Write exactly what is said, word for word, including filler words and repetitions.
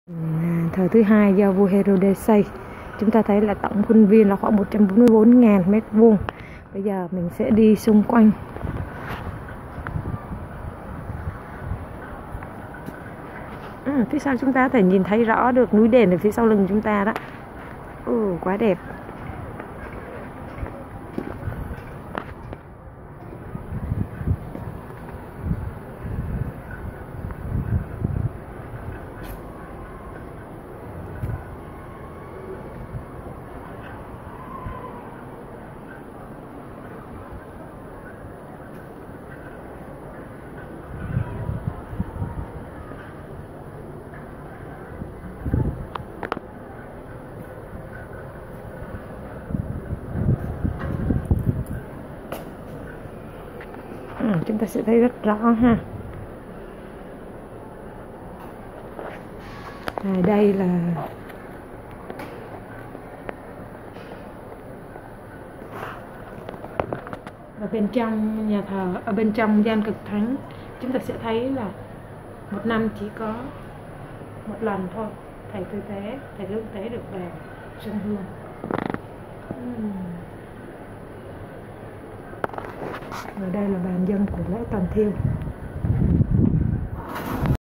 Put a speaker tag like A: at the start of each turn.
A: Thờ thứ hai do vua Herode xây. Chúng ta thấy là tổng khuôn viên là khoảng một trăm bốn mươi bốn nghìn mét vuông. Bây giờ mình sẽ đi xung quanh. À, phía sau chúng ta có thể nhìn thấy rõ được núi đền ở phía sau lưng chúng ta đó. Ồ, quá đẹp. À, chúng ta sẽ thấy rất rõ ha. À, đây là ở bên trong nhà thờ, ở bên trong gian cực thánh, chúng ta sẽ thấy là một năm chỉ có một lần thôi thầy tư tế, thầy lương tế được vào sân hương. uhm. Ở đây là bàn dân của lễ toàn thiêu.